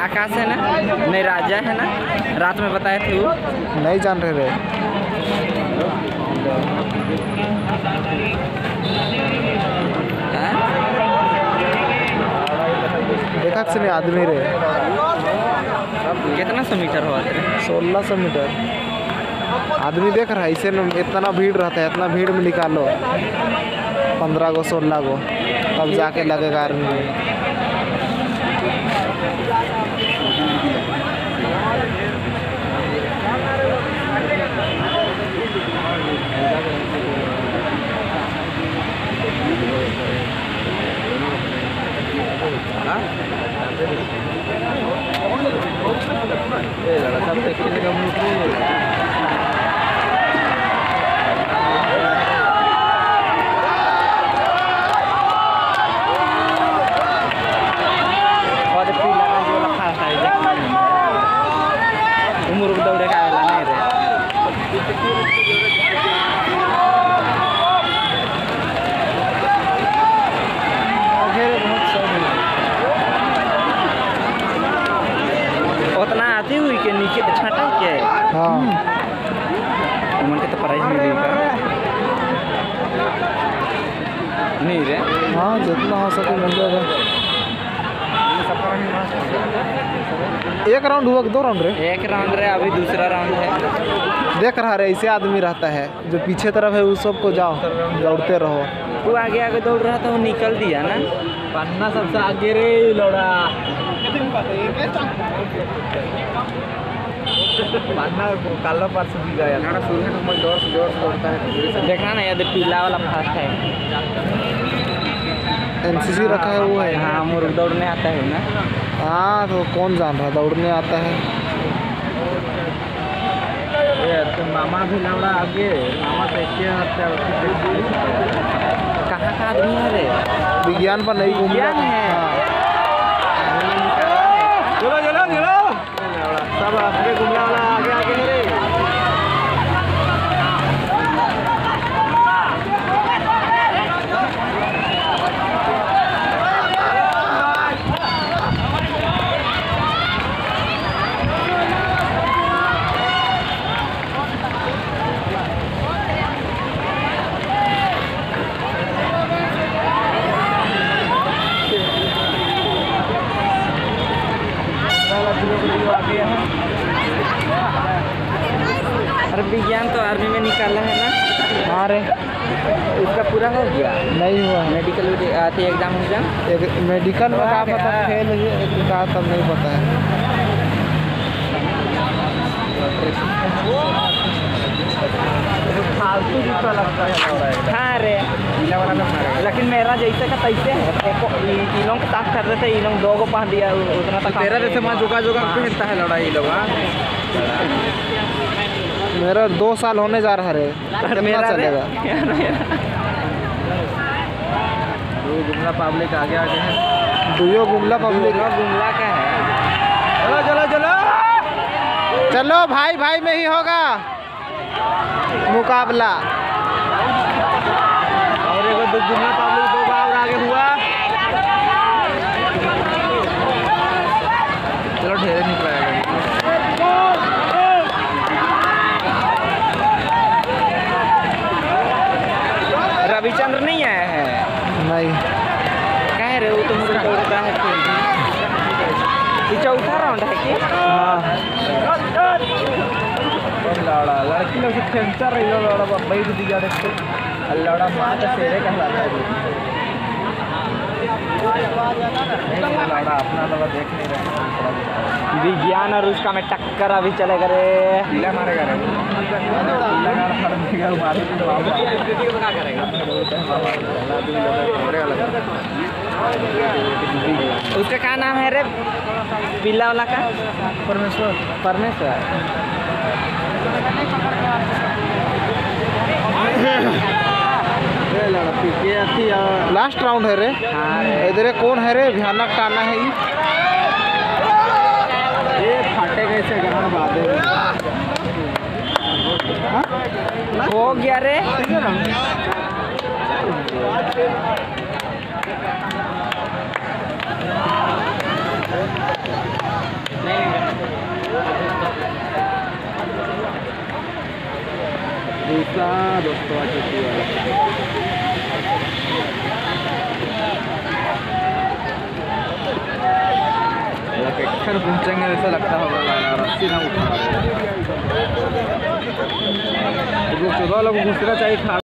आकाश है ना, नहीं राजा है ना, रात में बताए थे वो। नहीं जान रहे रे। देखा से आदमी रे। कितना 100 मीटर हुआ तेरे? 1600 मीटर। आदमी देख रहा है, इसे इतना भीड़ रहता है, इतना भीड़ में निकालो 15 गो 16 गो, तब जाके लगेगा आर्मी में। umur udah kalah nih deh. उतना आती हुई के नीचे तो छाटा के। हाँ उमन के तो प्राइज मिलेगा नहीं रे। हाँ जितना हो सके मिल जाएगा। एक राउंड हुआ कि 2 राउंड रे? एक राउंड रे, अभी दूसरा राउंड है। देख रहा रे, ऐसे आदमी रहता है जो पीछे तरफ है, उस सबको जाओ दौड़ते रहो। वो आगे आगे दौड़ रहा था, वो निकल दिया ना। पन्ना सबसे आगे रे लौड़ा। पन्ना काला पार से भी गया ना, शुरू में तो जोर से दौड़ता है। देखना ना, ये पीला वाला फास्ट है। एनसीसी रखा है वो है। हाँ मुर्ग दौड़ने आता है ना। हाँ तो कौन जान रहा दौड़ने आता है। ये तो मामा भी लौड़ा आगे, मामा तो कहाँ का आदमी है रे? विज्ञान पर नहीं घूम विज्ञान है। चलो चलो चलो सब आगे घूमने वाला आगे आगे है रे। अरे विज्ञान तो आर्मी में निकाला है ना। हाँ रे, इसका पूरा हो गया? नहीं हुआ। मेडिकल आती एग्जाम मेडिकल में क्या पता फेल का तब नहीं पता है। फालतू जूता लगता है। हाँ रे, लेकिन मेरा जैसे का तैसे है। इन लोग के साथ कर रहे थे, इन लोग 2 को पहन दिया, उतना तक तेरा जैसे माँ जोगा पहनता है लड़ाई लोग। मेरा 2 साल होने जा रहा है। कितना चलेगा? गुमला पब्लिक आगे आगे है। दुयो गुमला पब्लिक गुमला का है। चलो चलो चलो चलो, भाई भाई में ही होगा मुकाबला। और एक गुमला पब्लिक 2 बार आगे हुआ। चलो ढेरे निकलाएगा। रविचंद्र नहीं आया है? नहीं कह रहे हो तो मुझे दौड़ता है फिर भी। ये 4था राउंड है कि? हाँ लड़ा लड़की लोग से खेलता रही हो, लड़ा बैठ दिया देखते। लड़ा माँ का शेरे कहलाता है। लड़ा अपना लड़ा देख नहीं रहे। विज्ञान और उसका में टक्कर अभी चलेगा रे। पीला मारेगा रे। उसका क्या नाम है रे पीला वाला का? परमेश्वर। परमेश्वर। लास्ट राउंड है रे। इधर कौन है रे? भयानक टाना है ये फाटे कैसे गाना बात हो गया रे। दूसरा दोस्तों आ चुकी है। लोकेशन पहुंचेंगे ऐसा लगता होगा यार, रस्सी ना उठा रहे। तो चौदह लोग दूसरा चाहिए।